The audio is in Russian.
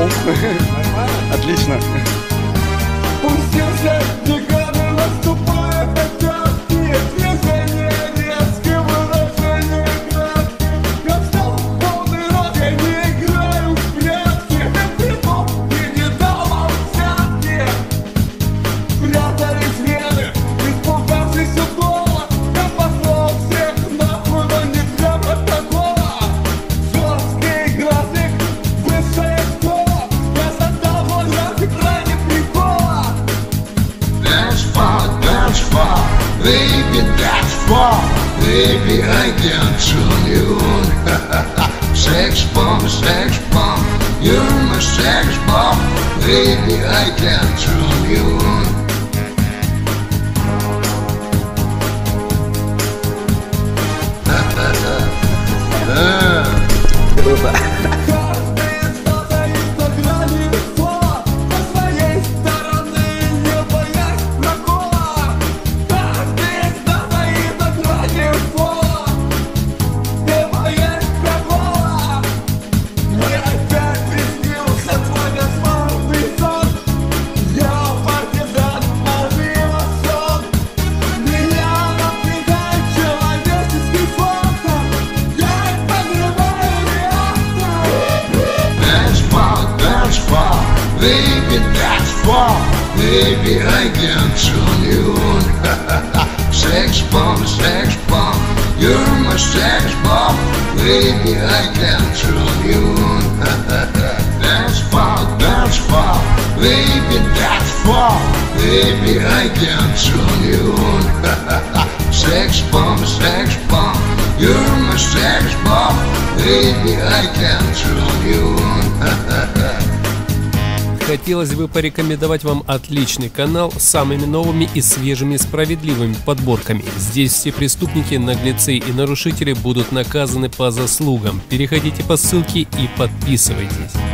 пошел. Отлично. Пустился декады, наступая хотя движение резкое, выражение краски. Я встал в полный рост, я не играю в прятки. Притом и не дал вам взятки. Прятались вены, испугавшись укола. Я послал всех нахуй, но не для протокола. Жесткий график, высшая школа. Я создал вот график ради прикола. Dance for, baby, dance for, baby, I can tune you on. Sex bomb, you're my sex bomb, baby, I can tune you on. Круто. Каждый стоит на грани слова, со своей стороны, не боясь прокола. Каждый стоит на грани слова, не боясь прокола. Мне опять приснился твой кошмарный сон. Я партизан, авиасон. Меня напрягает человеческий фактор. Я подрываю реактор. Dance for, baby, dance for, baby, I can tune you on. Sex bomb, you're my sex bomb, baby, I can tune you on. Dance for, baby, dance for, baby, I can tune you on. Sex bomb, you're my sex bomb, baby, I can tune you on. Хотелось бы порекомендовать вам отличный канал с самыми новыми и свежими справедливыми подборками. Здесь все преступники, наглецы и нарушители будут наказаны по заслугам. Переходите по ссылке и подписывайтесь.